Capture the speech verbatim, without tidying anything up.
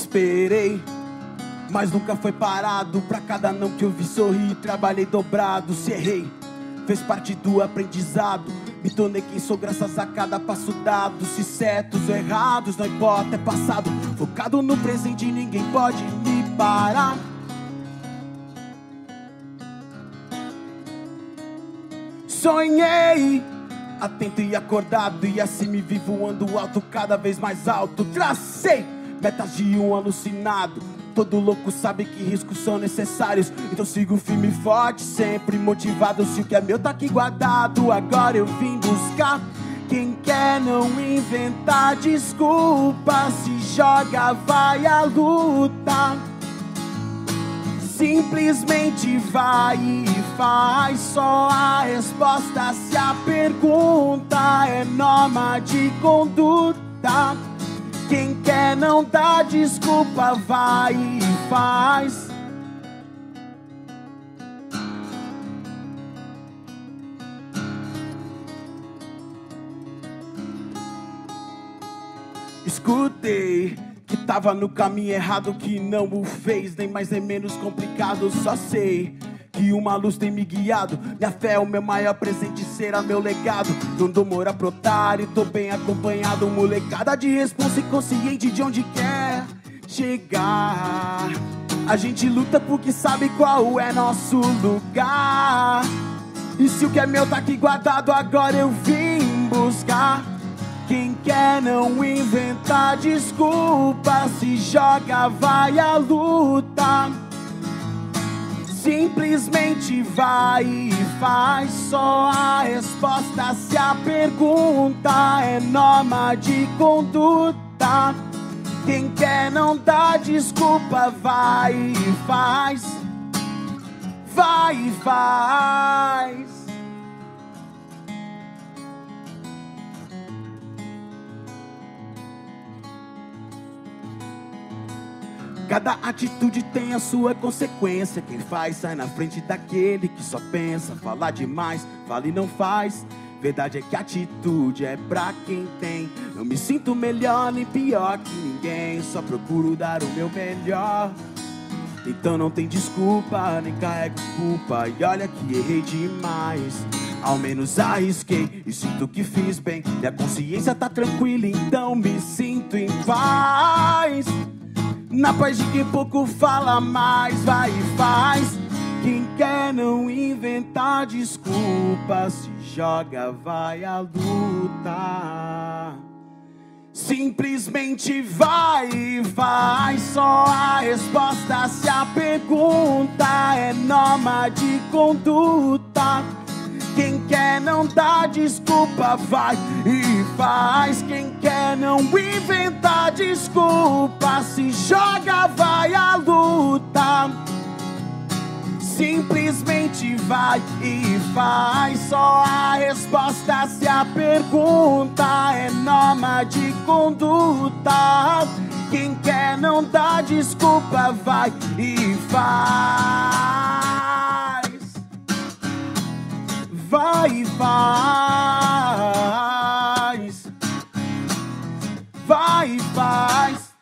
esperei, mas nunca foi parado. Pra cada não que eu vi sorrir, trabalhei dobrado. Se errei, fez parte do aprendizado. Me tornei quem sou graças a cada passo dado. Se certos ou errados, não importa, é passado. Focado no presente, ninguém pode me parar. Sonhei, atento e acordado, e assim me vi voando alto, cada vez mais alto. Tracei metas de um alucinado. Todo louco sabe que riscos são necessários, então sigo firme e forte, sempre motivado. Se o que é meu tá aqui guardado, agora eu vim buscar. Quem quer não inventar desculpa, se joga, vai à luta. Simplesmente vai e faz, só a resposta se a pergunta é norma de conduta. Quem quer não dá desculpa, vai e faz. Escutei que tava no caminho errado, que não o fez nem mais nem menos complicado. Só sei que uma luz tem me guiado. Minha fé é o meu maior presente, será meu legado. Não dou moral pro otário, tô bem acompanhado. Molecada de responsa e consciente de onde quer chegar. A gente luta porque sabe qual é nosso lugar. E se o que é meu tá aqui guardado, agora eu vim buscar. Quem quer não inventar desculpa, se joga, vai à luta. Simplesmente vai e faz, só a resposta se a pergunta é norma de conduta. Quem quer não dá desculpa, vai e faz. Vai e faz. Cada atitude tem a sua consequência. Quem faz sai na frente daquele que só pensa. Fala demais, fala e não faz. Verdade é que a atitude é pra quem tem. Não me sinto melhor nem pior que ninguém, só procuro dar o meu melhor. Então não tem desculpa, nem carrego culpa. E olha que errei demais, ao menos arrisquei e sinto que fiz bem. Minha consciência tá tranquila, então me sinto em paz. Na paz de quem pouco fala mais, vai e faz. Quem quer não inventar desculpa, se joga, vai à luta. Simplesmente vai e faz, só a resposta se a pergunta é norma de conduta. Quem quer não dá desculpa, vai e faz. Quem quer não inventar desculpa, se joga, vai à luta. Simplesmente vai e faz, só a resposta se a pergunta é norma de conduta. Quem quer não dá desculpa, vai e faz. Vai e faz. Vai e faz.